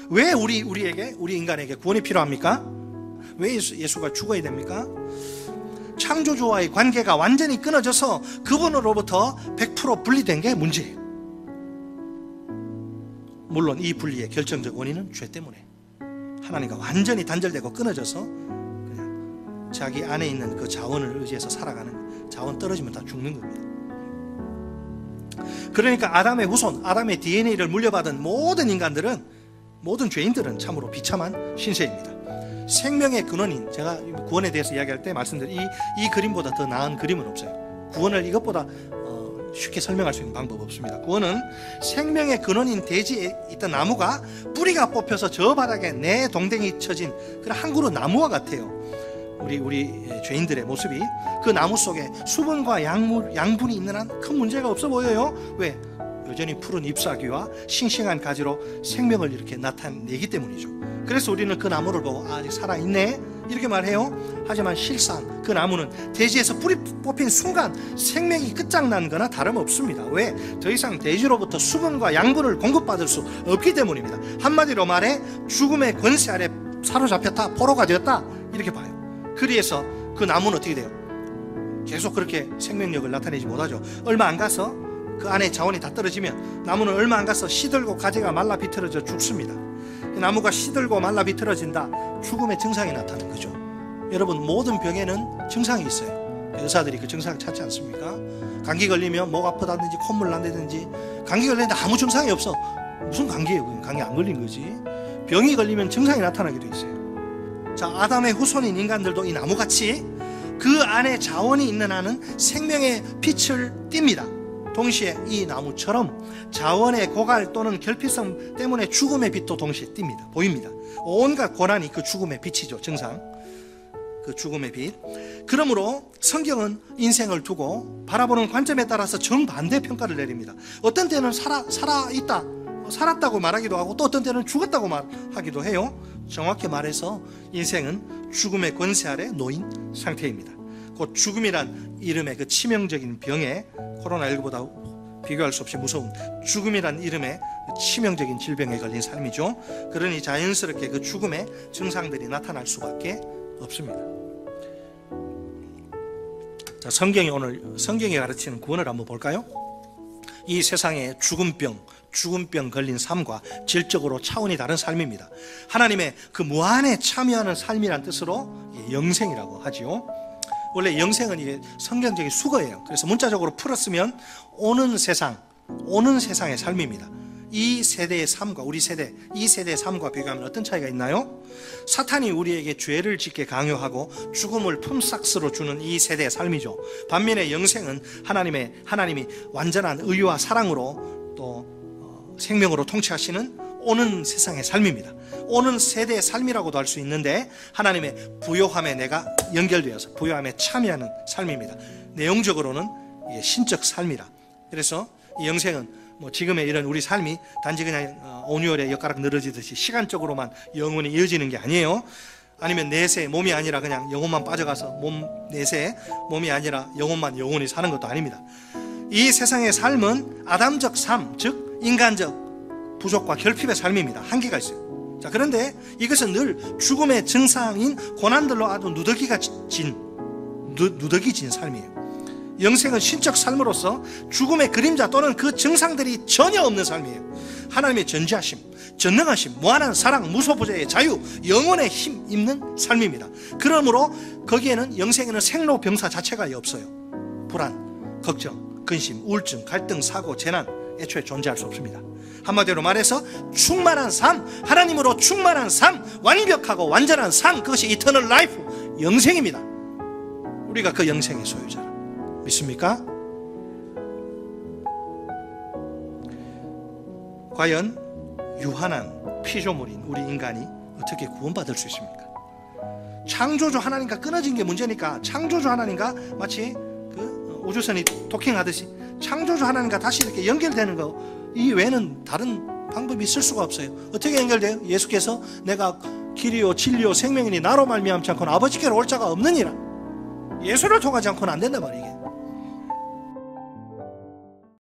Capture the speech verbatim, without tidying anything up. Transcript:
왜 우리, 우리에게, 우리 인간에게 구원이 필요합니까? 왜 예수, 예수가 죽어야 됩니까? 창조주와의 관계가 완전히 끊어져서 그분으로부터 백 퍼센트 분리된 게 문제예요. 물론 이 분리의 결정적 원인은 죄 때문에 하나님과 완전히 단절되고 끊어져서 그냥 자기 안에 있는 그 자원을 의지해서 살아가는 거예요. 자원 떨어지면 다 죽는 겁니다. 그러니까 아담의 후손, 아담의 디엔에이를 물려받은 모든 인간들은, 모든 죄인들은 참으로 비참한 신세입니다. 생명의 근원인, 제가 구원에 대해서 이야기할 때 말씀드린 이, 이 그림보다 더 나은 그림은 없어요. 구원을 이것보다 어, 쉽게 설명할 수 있는 방법 없습니다. 구원은 생명의 근원인 대지에 있던 나무가 뿌리가 뽑혀서 저 바닥에 내 동댕이 쳐진 그런 한 그루 나무와 같아요. 우리 우리 죄인들의 모습이 그 나무 속에 수분과 양물, 양분이 있는 한 큰 문제가 없어 보여요. 왜? 여전히 푸른 잎사귀와 싱싱한 가지로 생명을 이렇게 나타내기 때문이죠. 그래서 우리는 그 나무를 보고 아, 아직 살아있네 이렇게 말해요. 하지만 실상 그 나무는 대지에서 뿌리 뽑힌 순간 생명이 끝장난 거나 다름없습니다. 왜? 더 이상 대지로부터 수분과 양분을 공급받을 수 없기 때문입니다. 한마디로 말해 죽음의 권세 아래 사로잡혔다, 포로가 되었다 이렇게 봐요. 그래서 그 나무는 어떻게 돼요? 계속 그렇게 생명력을 나타내지 못하죠. 얼마 안 가서 그 안에 자원이 다 떨어지면 나무는 얼마 안 가서 시들고 가지가 말라 비틀어져 죽습니다. 나무가 시들고 말라 비틀어진다, 죽음의 증상이 나타나는 거죠. 여러분, 모든 병에는 증상이 있어요. 의사들이 그 증상을 찾지 않습니까? 감기 걸리면 목 아프다든지 콧물 난다든지, 감기 걸리는데 아무 증상이 없어. 무슨 감기예요? 그냥 감기 안 걸린 거지. 병이 걸리면 증상이 나타나게 돼 있어요. 자, 아담의 후손인 인간들도 이 나무같이 그 안에 자원이 있는 한은 생명의 빛을 띱니다. 동시에 이 나무처럼 자원의 고갈 또는 결핍성 때문에 죽음의 빛도 동시에 띱니다. 보입니다. 온갖 고난이 그 죽음의 빛이죠. 증상, 그 죽음의 빛. 그러므로 성경은 인생을 두고 바라보는 관점에 따라서 정반대 평가를 내립니다. 어떤 때는 살아, 살아있다, 살았다고 말하기도 하고 또 어떤 때는 죽었다고 말하기도 해요. 정확히 말해서 인생은 죽음의 권세 아래 놓인 상태입니다. 곧 죽음이란 이름의 그 치명적인 병에, 코로나십구보다 비교할 수 없이 무서운 죽음이란 이름의 치명적인 질병에 걸린 삶이죠. 그러니 자연스럽게 그 죽음의 증상들이 나타날 수밖에 없습니다. 자, 성경이 오늘 성경이 가르치는 구원을 한번 볼까요? 이 세상의 죽음병, 죽음병 걸린 삶과 질적으로 차원이 다른 삶입니다. 하나님의 그 무한에 참여하는 삶이란 뜻으로 영생이라고 하지요. 원래 영생은 이게 성경적인 수거예요. 그래서 문자적으로 풀었으면 오는 세상, 오는 세상의 삶입니다. 이 세대의 삶과 우리 세대, 이 세대의 삶과 비교하면 어떤 차이가 있나요? 사탄이 우리에게 죄를 짓게 강요하고 죽음을 품삯으로 주는 이 세대의 삶이죠. 반면에 영생은 하나님의, 하나님이 완전한 의와 사랑으로 또 어, 생명으로 통치하시는 오는 세상의 삶입니다. 오는 세대의 삶이라고도 할 수 있는데 하나님의 부요함에 내가 연결되어서 부요함에 참여하는 삶입니다. 내용적으로는 이게 신적 삶이라. 그래서 이 영생은 뭐 지금의 이런 우리 삶이 단지 그냥 온유월에 엿가락 늘어지듯이 시간적으로만 영원히 이어지는 게 아니에요. 아니면 내세, 몸이 아니라 그냥 영혼만 빠져가서 몸 내세, 몸이 아니라 영혼만 영원히 사는 것도 아닙니다. 이 세상의 삶은 아담적 삶, 즉 인간적 부족과 결핍의 삶입니다. 한계가 있어요. 자, 그런데 이것은 늘 죽음의 증상인 고난들로 아주 누더기가 진, 누, 누더기 진 삶이에요. 영생은 신적 삶으로서 죽음의 그림자 또는 그 증상들이 전혀 없는 삶이에요. 하나님의 전지하심, 전능하심, 무한한 사랑, 무소부재의 자유, 영혼의 힘 있는 삶입니다. 그러므로 거기에는, 영생에는 생로병사 자체가 없어요. 불안, 걱정, 근심, 우울증, 갈등, 사고, 재난 애초에 존재할 수 없습니다. 한마디로 말해서 충만한 삶, 하나님으로 충만한 삶, 완벽하고 완전한 삶, 그것이 이터널 라이프, 영생입니다. 우리가 그 영생의 소유자라. 믿습니까? 과연 유한한 피조물인 우리 인간이 어떻게 구원받을 수 있습니까? 창조주 하나님과 끊어진 게 문제니까 창조주 하나님과 마치 그 우주선이 도킹하듯이 창조주 하나님과 다시 이렇게 연결되는 거, 이 외에는 다른 방법이 있을 수가 없어요. 어떻게 연결돼요? 예수께서 내가 길이요 진리요 생명이니 나로 말미암지 않고는 아버지께로 올 자가 없느니라. 예수를 통하지 않고는 안 된단 말이에요.